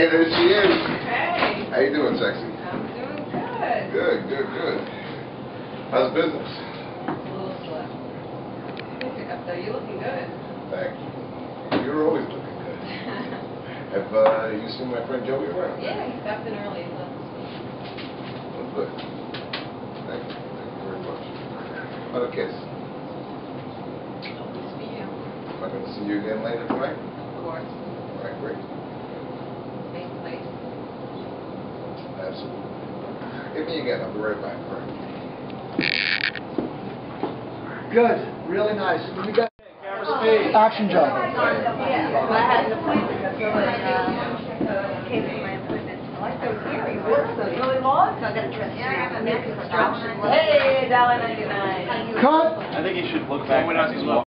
Hey, there she is. Hey. How you doing, sexy? I'm doing good. Good, good, good. How's business? A little slow. Pick up though. You're looking good. Thank you. You're always looking good. Have you seen my friend Joey around? Yeah, he stopped in early and left. Oh, good. Thank you. Thank you very much. What a kiss. Always for you. Am I going to see you again later tonight? Of course. All right, great. Same place. Absolutely. Hit me again. I'll be right back. All right. Good, really nice. We got action job. I had an appointment, so came to my appointment. I like those earrings, they look so really long, so I got a dress. New construction. Hey, $1.99. Cut! I think you should look back.